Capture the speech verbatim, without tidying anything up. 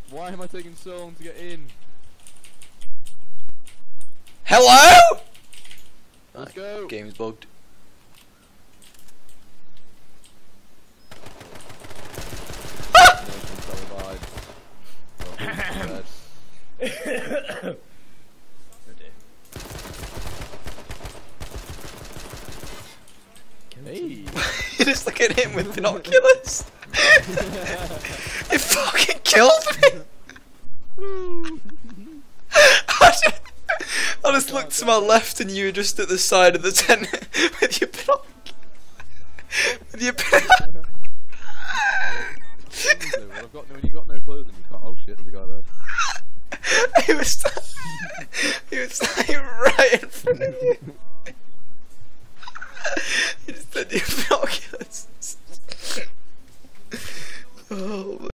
Why am I taking so long to get in? Hello? Let's Ah, go. Game's bugged. Hey. You just look at him with binoculars. It fucking killed me. I just, I just looked to my left and you were just at the side of the tent with your binoculars. With your binoculars. Well, I've got no, when you got no clothes and you can't. Oh shit, there's a guy there. He was, he was like right in front of you. You just had your binoculars. Oh.